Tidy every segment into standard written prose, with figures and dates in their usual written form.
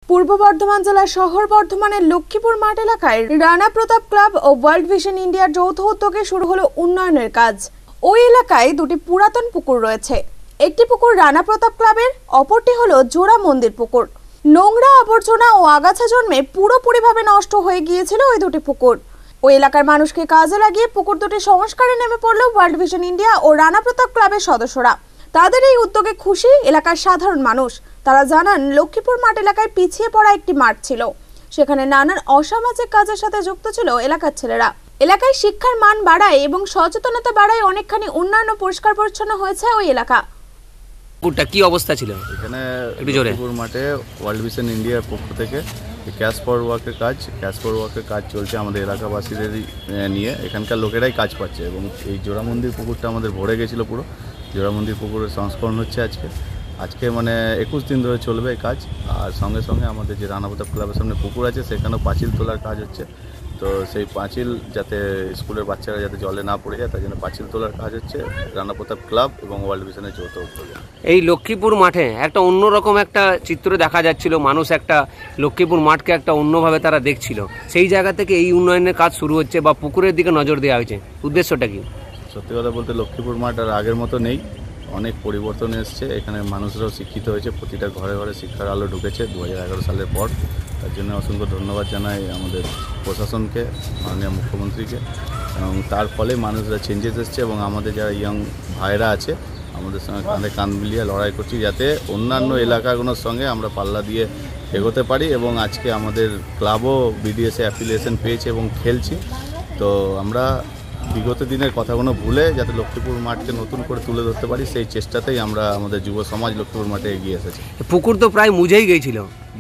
পূর্ব বর্ধমান জেলার শহর বর্ধমানের লক্ষ্মীপুর মাঠ এলাকায় রানা প্রতাপ ক্লাব ও ওয়ার্ল্ড ভিশন ইন্ডিয়ার যৌথ উদ্যোগে শুরু হলো উন্নয়নের কাজ। ওই এলাকায় দুটি পুরাতন পুকুর রয়েছে। একটি পুকুর রানা প্রতাপ ক্লাবের, অপরটি হলো জোড়া মন্দির পুকুর। নোংরা, আবর্জনা ও আগাছা জন্মে পুরোপুরিভাবে নষ্ট হয়ে গিয়েছিল ওই দুটি পুকুর। ওই এলাকার মানুষকে কাজে লাগিয়ে পুকুর দুটি সংস্কারে নেমে পড়ল ওয়ার্ল্ড ভিশন ইন্ডিয়া ও রানা প্রতাপ ক্লাবের সদস্যরা। তাদের এই উদ্যোগে খুশি এলাকার সাধারণ মানুষ। তারা জানান, লক্ষ্মীপুর মাঠ এলাকায় পিছিয়ে পড়া একটি মাঠ ছিল, সেখানে নানান অসামাজিক কাজের সাথে যুক্ত ছিল এলাকার ছেলেরা। এলাকায় শিক্ষার মান বাড়ায় এবং সচেতনতা বাড়ায় অনেকখানি উন্নয়ন ও পরিষ্কার পরিচ্ছন্ন হয়েছে ওই এলাকা। পুকুরটা কি অবস্থা ছিল? এখানে লক্ষ্মীপুর মাঠে ওয়ার্ল্ড ভিশন ইন্ডিয়ার পক্ষ থেকে ক্যাশ ফর ওয়ার্কের কাজ চলছে আমাদের এলাকাবাসীদের নিয়ে। এখানকার লোকেরাই কাজ পাচ্ছে এবং এই জোড়া মন্দির পুকুরটা আমাদের ভরে গেছিলো। পুরো জোড়া মন্দির পুকুরের সংস্করণ হচ্ছে আজকে মানে 21 দিন ধরে চলবে এই কাজ। আর সঙ্গে সঙ্গে আমাদের যে রানা প্রতাপ ক্লাবের সামনে পুকুর আছে, সেখানেও পাঁচিল তোলার কাজ হচ্ছে। তো সেই পাঁচিল যাতে স্কুলের বাচ্চারা যাতে জলে না পড়ে যায়, তার জন্য পাঁচিল তোলার কাজ হচ্ছে রানা প্রতাপ ক্লাব এবং ওয়ার্ল্ড ভিশনের যৌথ উদ্যোগে। এই লক্ষ্মীপুর মাঠে একটা অন্যরকম একটা চিত্র দেখা যাচ্ছিল। মানুষ একটা লক্ষ্মীপুর মাঠকে একটা অন্যভাবে তারা দেখছিল। সেই জায়গা থেকে এই উন্নয়নের কাজ শুরু হচ্ছে বা পুকুরের দিকে নজর দেওয়া হয়েছে। উদ্দেশ্যটা কি? সত্যি কথা বলতে লক্ষ্মীপুর মাঠ আর আগের মতো নেই, অনেক পরিবর্তন এসছে। এখানে মানুষরাও শিক্ষিত হয়েছে, প্রতিটা ঘরে ঘরে শিক্ষার আলো ঢুকেছে 2011 সালের পর। তার জন্য অসংখ্য ধন্যবাদ জানাই আমাদের প্রশাসনকে, মাননীয় মুখ্যমন্ত্রীকে। এবং তার ফলে মানুষরা চেঞ্জেস এসছে এবং আমাদের যারা ইয়ং ভাইরা আছে আমাদের সঙ্গে কাঁধে কাঁধ মিলিয়ে লড়াই করছি, যাতে অন্যান্য এলাকাগুলোর সঙ্গে আমরা পাল্লা দিয়ে এগোতে পারি। এবং আজকে আমাদের ক্লাবও বিডিএসএ অ্যাফিলিয়েশন পেয়েছে এবং খেলছি। তো আমরা বিগত দিনের কথাগুলো ভুলে যাতে লক্ষ্মীপুর মাঠকে নতুন করে তুলে ধরতে পারি, সেই চেষ্টাতেই আমরা আমাদের যুব সমাজ লক্ষ্মীপুর মাঠে এগিয়ে এসেছি। পুকুর তো প্রায় মুজেই গিয়েছিল,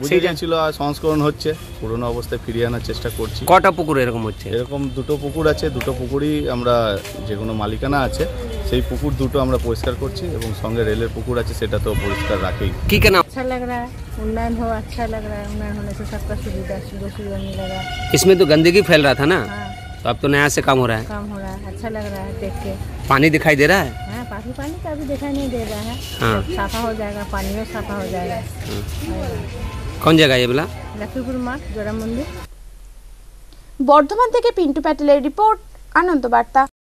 আর সংস্করণ হচ্ছে, পুরোনো অবস্থায় ফিরিয়ে আনার চেষ্টা করছি। কটা পুকুর এরকম হচ্ছে? এরকম দুটো পুকুর আছে। দুটো পুকুরই আমরা যে কোনো মালিকানা আছে সেই পুকুর দুটো আমরা পরিষ্কার করছি এবং সঙ্গে রেলের পুকুর আছে, সেটা তো পরিষ্কার রাখেই। কি কেন अच्छा लग रहा है, उन्नयन हो, अच्छा लग रहा है। उन्नयन होने से सबका सुविधा मिलेगा। इसमें तो गंदगी फैल रहा था ना, हाँ, तो अब तो नया से काम हो रहा है। काम हो रहा है, अच्छा लग रहा है देख के। पानी दिखाई दे रहा है? हाँ, पानी का अभी दिखाई नहीं दे रहा है। हाँ। साफा हो जाएगा, पानी में साफा हो जाएगा। कौन जगह ये बोला? लक्ष्मीपुर माठ जोड़ा मंदिर। বর্ধমান থেকে পিন্টু প্যাটেলের রিপোর্ট, আনন্দ বার্তা।